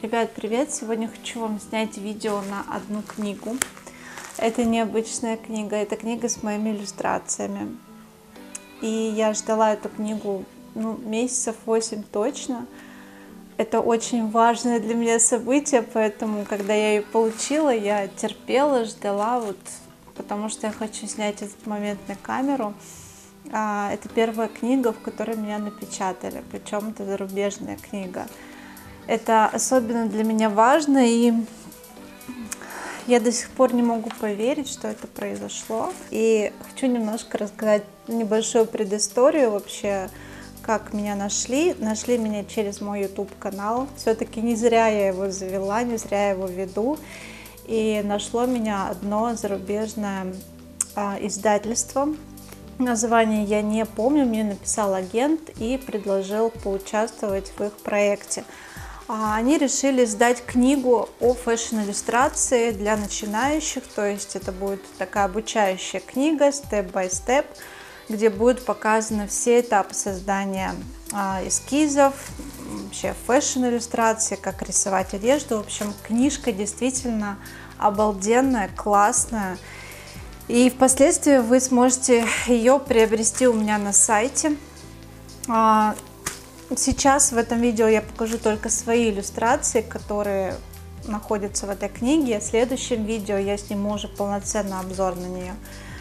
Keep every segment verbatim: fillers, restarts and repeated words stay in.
Ребят, привет! Сегодня хочу вам снять видео на одну книгу. Это необычная книга, это книга с моими иллюстрациями. И я ждала эту книгу ну, месяцев восемь точно. Это очень важное для меня событие, поэтому, когда я ее получила, я терпела, ждала, вот, потому что я хочу снять этот момент на камеру. Это первая книга, в которой меня напечатали, причем это зарубежная книга. Это особенно для меня важно, и я до сих пор не могу поверить, что это произошло. И хочу немножко рассказать небольшую предысторию вообще, как меня нашли. Нашли меня через мой YouTube-канал. Все-таки не зря я его завела, не зря я его веду. И нашло меня одно зарубежное а, издательство. Название я не помню, мне написал агент и предложил поучаствовать в их проекте. Они решили издать книгу о фэшн-иллюстрации для начинающих, то есть это будет такая обучающая книга, степ-бай-степ, где будут показаны все этапы создания эскизов, вообще фэшн-иллюстрации, как рисовать одежду. В общем, книжка действительно обалденная, классная. И впоследствии вы сможете ее приобрести у меня на сайте. Сейчас в этом видео я покажу только свои иллюстрации, которые находятся в этой книге. В следующем видео я сниму уже полноценный обзор на нее.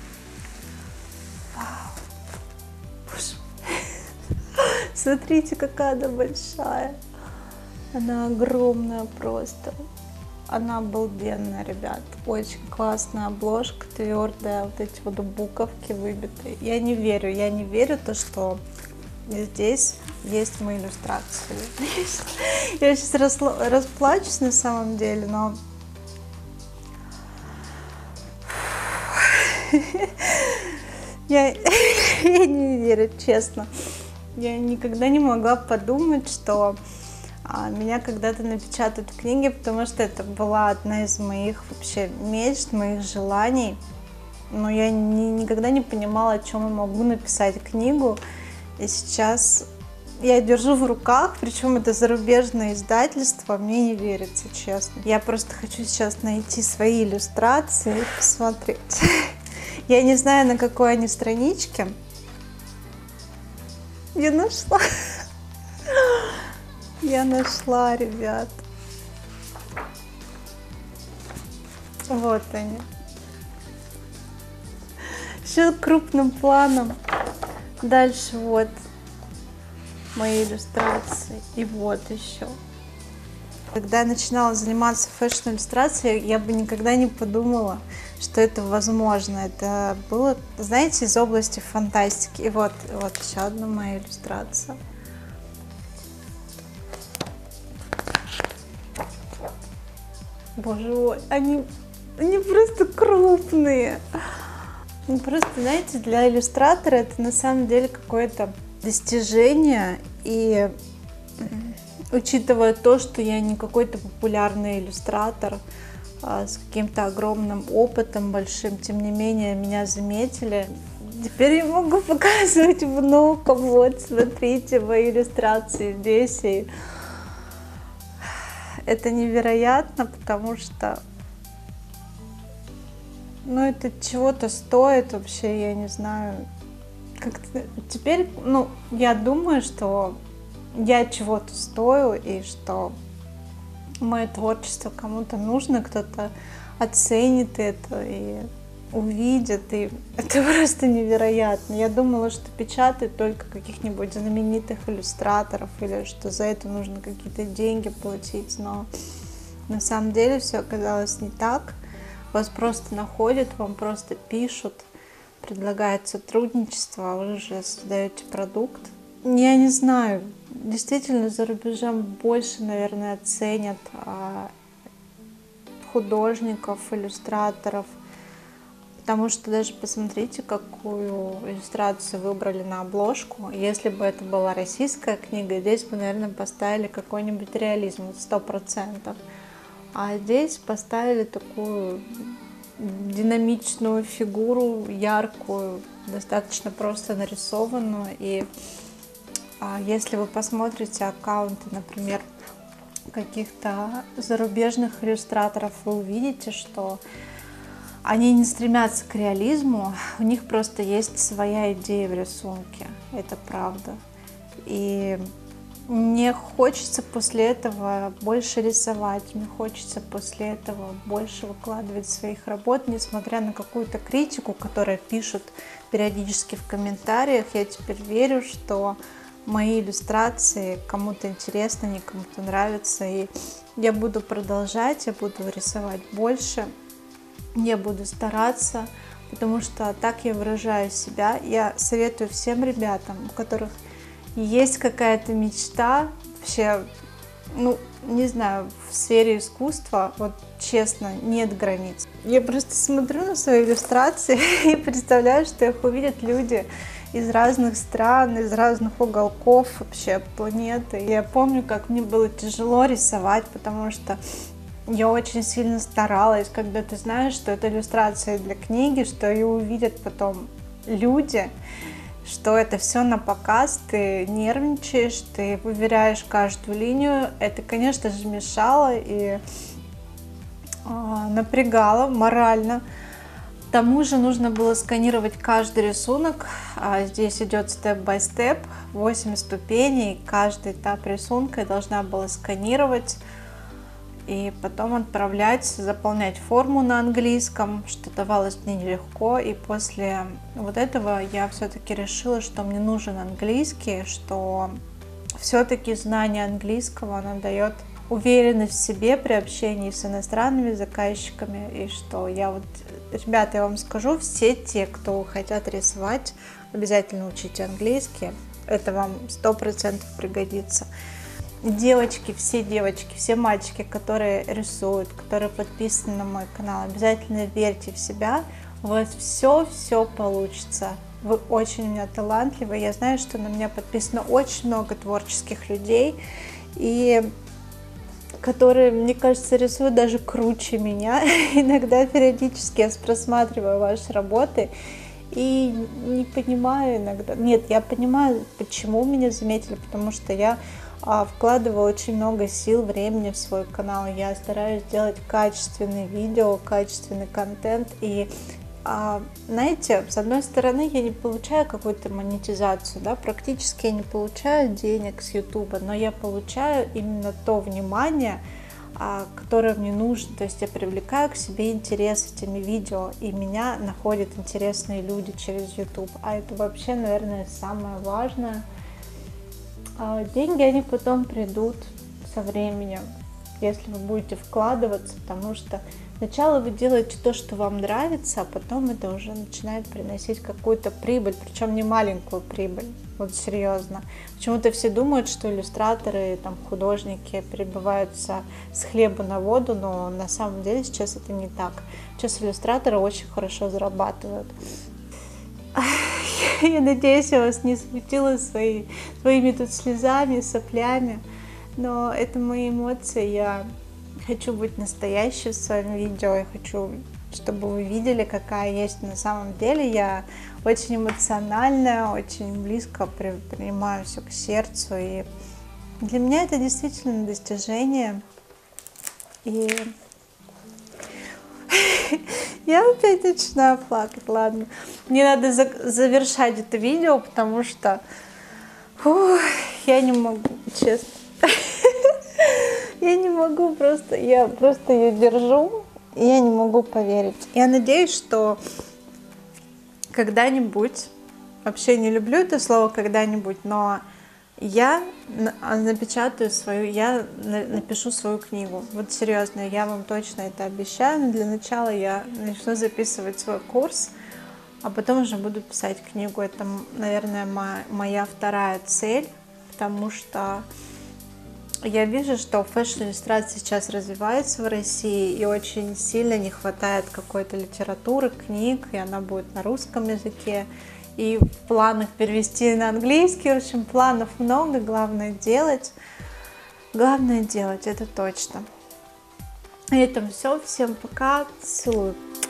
Смотрите, какая она большая. Она огромная просто. Она обалденная, ребят. Очень классная обложка, твердая, вот эти вот буковки выбитые. Я не верю, я не верю то, что здесь есть мои иллюстрации. Я сейчас расплачусь на самом деле, но я, я не верю, честно. Я никогда не могла подумать, что а, меня когда-то напечатают в книге, потому что это была одна из моих вообще мечт, моих желаний. Но я ни, никогда не понимала, о чем я могу написать книгу. И сейчас я держу в руках, причем это зарубежное издательство, мне не верится, честно. Я просто хочу сейчас найти свои иллюстрации и посмотреть. Я не знаю, на какой они страничке. Я нашла. Я нашла, ребят. Вот они. Все крупным планом. Дальше вот мои иллюстрации. И вот еще. Когда я начинала заниматься фэшн-иллюстрацией, я бы никогда не подумала, что это возможно. Это было, знаете, из области фантастики. И вот, вот еще одна моя иллюстрация. Боже мой, они, они просто крупные. Ну, просто, знаете, для иллюстратора это на самом деле какое-то достижение. И учитывая то, что я не какой-то популярный иллюстратор а, с каким-то огромным опытом большим, тем не менее меня заметили. Теперь я могу показывать внукам. Вот, смотрите, мои иллюстрации здесь. И это невероятно, потому что ну, это чего-то стоит вообще, я не знаю. Как-то теперь, ну, я думаю, что я чего-то стою, и что мое творчество кому-то нужно, кто-то оценит это и увидит, и это просто невероятно. Я думала, что печатают только каких-нибудь знаменитых иллюстраторов, или что за это нужно какие-то деньги платить, но на самом деле все оказалось не так. Вас просто находят, вам просто пишут, предлагают сотрудничество, а вы уже создаете продукт. Я не знаю, действительно за рубежом больше, наверное, ценят а, художников, иллюстраторов, потому что даже посмотрите, какую иллюстрацию выбрали на обложку. Если бы это была российская книга, здесь бы, наверное, поставили какой-нибудь реализм, сто процентов. А здесь поставили такую динамичную фигуру, яркую, достаточно просто нарисованную. И а, если вы посмотрите аккаунты, например, каких-то зарубежных иллюстраторов, вы увидите, что они не стремятся к реализму, у них просто есть своя идея в рисунке, это правда. И мне хочется после этого больше рисовать, мне хочется после этого больше выкладывать своих работ, несмотря на какую-то критику, которую пишут периодически в комментариях. Я теперь верю, что мои иллюстрации кому-то интересны, не кому-то нравятся, и я буду продолжать, я буду рисовать больше, я буду стараться, потому что так я выражаю себя. Я советую всем ребятам, у которых есть какая-то мечта, вообще, ну, не знаю, в сфере искусства, вот честно, нет границ. Я просто смотрю на свои иллюстрации и представляю, что их увидят люди из разных стран, из разных уголков вообще планеты. Я помню, как мне было тяжело рисовать, потому что я очень сильно старалась, когда ты знаешь, что это иллюстрация для книги, что ее увидят потом люди, что это все на показ, ты нервничаешь, ты выверяешь каждую линию. Это, конечно же, мешало и э, напрягало морально. К тому же нужно было сканировать каждый рисунок. А здесь идет степ-бай-степ, восемь ступеней. Каждый этап рисунка я должна была сканировать и потом отправлять, заполнять форму на английском, что давалось мне нелегко. И после вот этого я все-таки решила, что мне нужен английский, что все-таки знание английского, оно дает уверенность в себе при общении с иностранными заказчиками. И что я вот, ребята, я вам скажу, все те, кто хотят рисовать, обязательно учите английский, это вам сто процентов пригодится. Девочки, все девочки, все мальчики, которые рисуют, которые подписаны на мой канал, обязательно верьте в себя, у вас все-все получится. Вы очень у меня талантливы, я знаю, что на меня подписано очень много творческих людей, и которые, мне кажется, рисуют даже круче меня. Иногда периодически я просматриваю ваши работы и не понимаю иногда, нет, я понимаю, почему меня заметили, потому что я вкладываю очень много сил, времени в свой канал. Я стараюсь делать качественные видео, качественный контент. И, знаете, с одной стороны, я не получаю какую-то монетизацию, да, практически я не получаю денег с ютуба, но я получаю именно то внимание, которое мне нужно. То есть я привлекаю к себе интерес этими видео, и меня находят интересные люди через ютуб. А это вообще, наверное, самое важное. Деньги, они потом придут со временем, если вы будете вкладываться, потому что сначала вы делаете то, что вам нравится, а потом это уже начинает приносить какую-то прибыль, причем не маленькую прибыль, вот серьезно. Почему-то все думают, что иллюстраторы, там, художники перебиваются с хлеба на воду, но на самом деле сейчас это не так. Сейчас иллюстраторы очень хорошо зарабатывают. Я надеюсь, я вас не смутила свои, своими тут слезами, соплями, но это мои эмоции. Я хочу быть настоящей в своем видео, я хочу, чтобы вы видели, какая есть на самом деле. Я очень эмоциональная, очень близко принимаю все к сердцу, и для меня это действительно достижение. И я опять начинаю плакать, ладно. Мне надо за завершать это видео, потому что фу, я не могу, честно. Я не могу просто, я просто ее держу, и я не могу поверить. Я надеюсь, что когда-нибудь, вообще не люблю это слово когда-нибудь, но я напечатаю свою, я напишу свою книгу. Вот серьезно, я вам точно это обещаю. Но для начала я начну записывать свой курс, а потом уже буду писать книгу. Это, наверное, моя вторая цель, потому что я вижу, что фэшн-иллюстрация сейчас развивается в России, и очень сильно не хватает какой-то литературы, книг, и она будет на русском языке. И в планах перевести на английский, в общем, планов много, главное делать. Главное делать, это точно. На этом все, всем пока, целую.